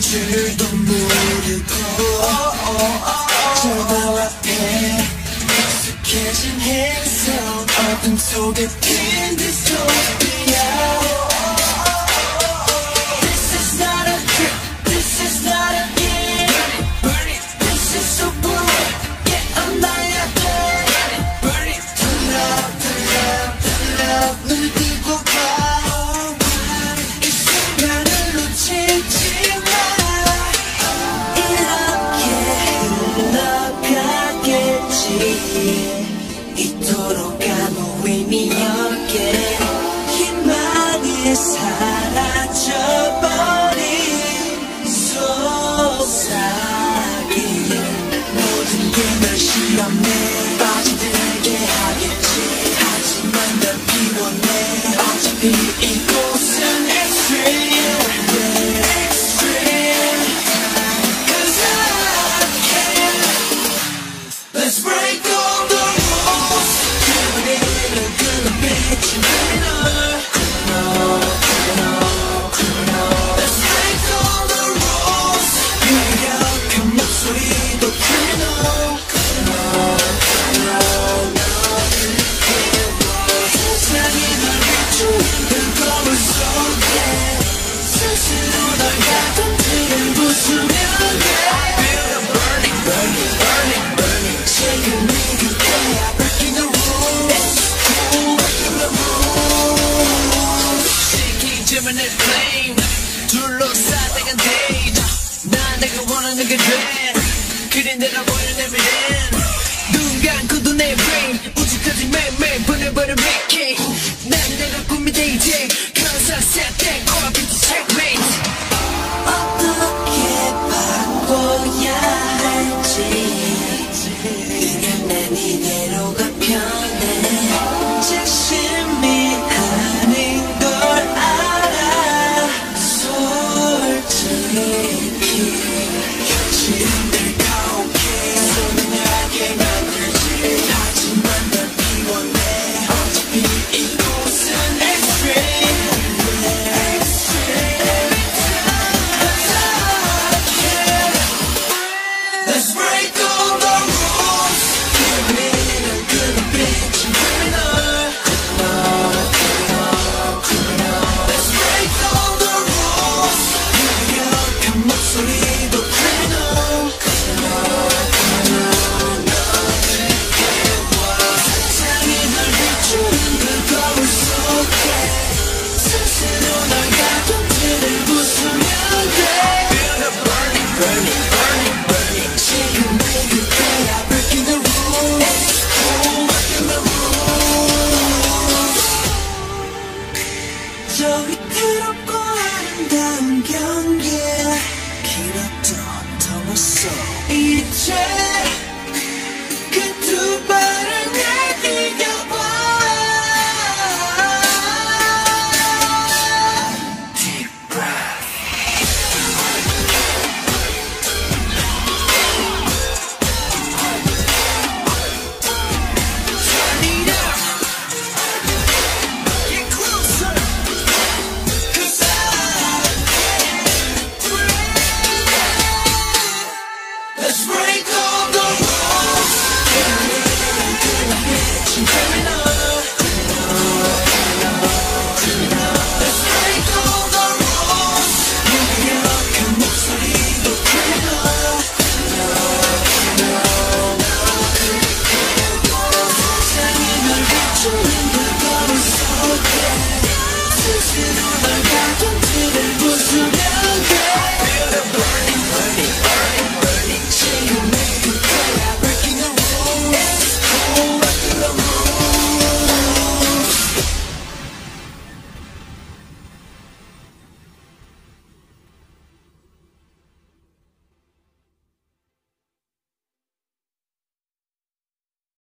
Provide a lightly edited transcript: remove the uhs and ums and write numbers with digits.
줄도 모르고 저도 앞에 익숙해진 행성 어둠 속에 핀 디스토피아. This is not a trip, this is not a game. Burn it, this is so boring. Yeah, I'm not your play. Burn it, turn up, turn up, turn up. 눈을 뜨고 봐. 이 순간을 놓치지 마. 이렇게 흘러가겠지. 이토록 아무 의미 없게 희망이 사라져버린 속삭임. 모든 게 널 시험에 빠져들게 하겠지. 하지만 난 피곤해. 어차피 이곳은 extreme. Extreme. Cause I can. Let's break all the rules. 그대는 그런 빛이 criminal. Let's break all the rules. 유력한 목소리도 criminal. 세상이 널 비추는 거울 속에 스스로 널 가둔 부수면 돼. Feel the burning, burning, burning, burning. 지금 이 그때야. Breaking the rules, breaking the rules. 시키지만 내 flame 둘러싸대간 danger. 난 내가 원하는 게 돼. 그린 대로 보이는 내 미래는 눈 감고도 내 brain 우주까지 매일매일 보내버린 wicked.